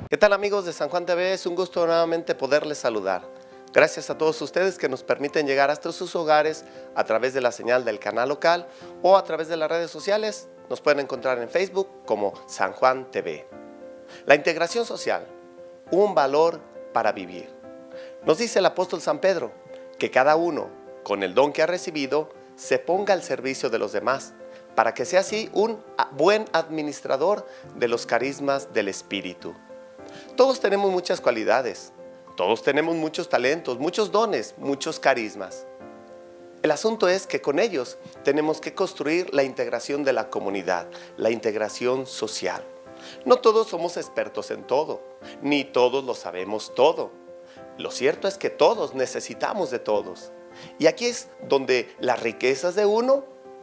¿Qué tal, amigos de San Juan TV? Es un gusto nuevamente poderles saludar. Gracias a todos ustedes que nos permiten llegar hasta sus hogares a través de la señal del canal local o a través de las redes sociales. Nos pueden encontrar en Facebook como San Juan TV. La integración social, un valor para vivir. Nos dice el apóstol San Pedro que cada uno, con el don que ha recibido, se ponga al servicio de los demás, para que sea así un buen administrador de los carismas del Espíritu. Todos tenemos muchas cualidades, todos tenemos muchos talentos, muchos dones, muchos carismas. El asunto es que con ellos tenemos que construir la integración de la comunidad, la integración social. No todos somos expertos en todo, ni todos lo sabemos todo. Lo cierto es que todos necesitamos de todos. Y aquí es donde las riquezas de uno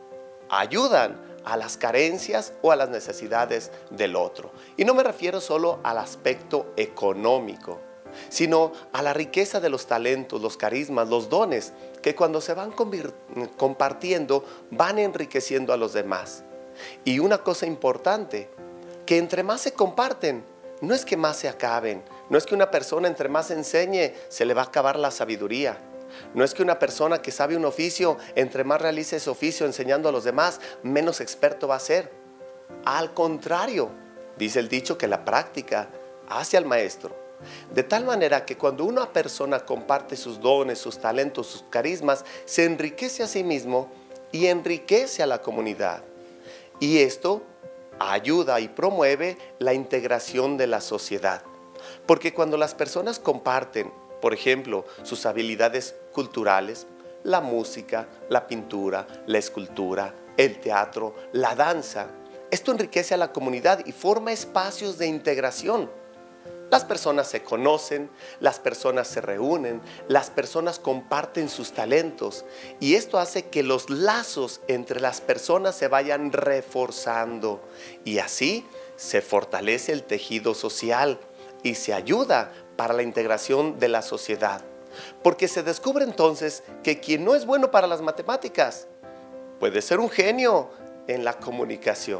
ayudan a las carencias o a las necesidades del otro. Y no me refiero solo al aspecto económico, sino a la riqueza de los talentos, los carismas, los dones, que cuando se van compartiendo, van enriqueciendo a los demás. Y una cosa importante, que entre más se comparten, no es que más se acaben, no es que una persona entre más enseñe, se le va a acabar la sabiduría. No es que una persona que sabe un oficio, entre más realice ese oficio enseñando a los demás, menos experto va a ser. Al contrario, dice el dicho que la práctica hace al maestro. De tal manera que cuando una persona comparte sus dones, sus talentos, sus carismas, se enriquece a sí mismo y enriquece a la comunidad. Y esto ayuda y promueve la integración de la sociedad. Porque cuando las personas comparten, por ejemplo, sus habilidades culturales, la música, la pintura, la escultura, el teatro, la danza, esto enriquece a la comunidad y forma espacios de integración. Las personas se conocen, las personas se reúnen, las personas comparten sus talentos y esto hace que los lazos entre las personas se vayan reforzando y así se fortalece el tejido social y se ayuda para la integración de la sociedad. Porque se descubre entonces que quien no es bueno para las matemáticas puede ser un genio en la comunicación.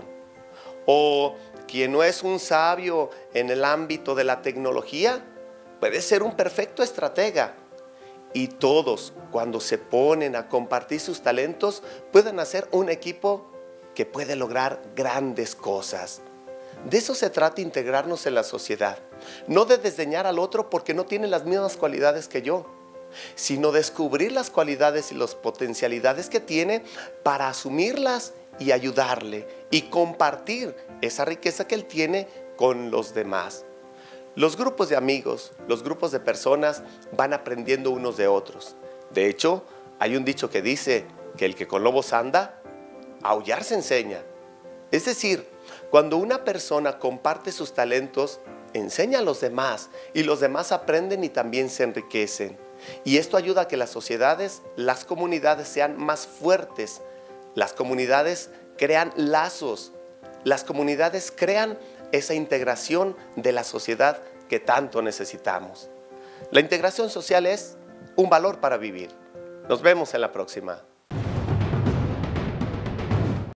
O quien no es un sabio en el ámbito de la tecnología puede ser un perfecto estratega. Y todos, cuando se ponen a compartir sus talentos, pueden hacer un equipo que puede lograr grandes cosas. De eso se trata integrarnos en la sociedad, no de desdeñar al otro porque no tiene las mismas cualidades que yo, sino descubrir las cualidades y las potencialidades que tiene para asumirlas y ayudarle y compartir esa riqueza que él tiene con los demás. Los grupos de amigos, los grupos de personas van aprendiendo unos de otros. De hecho, hay un dicho que dice que el que con lobos anda, a aullar se enseña. Es decir, cuando una persona comparte sus talentos, enseña a los demás y los demás aprenden y también se enriquecen. Y esto ayuda a que las sociedades, las comunidades sean más fuertes. Las comunidades crean lazos. Las comunidades crean esa integración de la sociedad que tanto necesitamos. La integración social es un valor para vivir. Nos vemos en la próxima.